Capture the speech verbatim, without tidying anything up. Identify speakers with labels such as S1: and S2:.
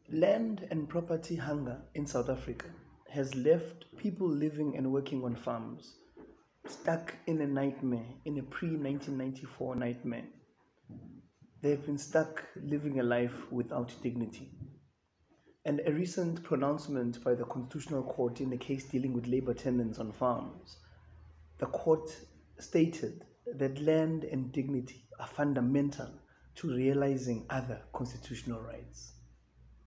S1: Land and property hunger in South Africa has left people living and working on farms stuck in a nightmare, in a pre nineteen ninety-four nightmare. They've been stuck living a life without dignity. And a recent pronouncement by the Constitutional Court in a case dealing with labor tenants on farms, the court stated that land and dignity are fundamental to realizing other constitutional rights.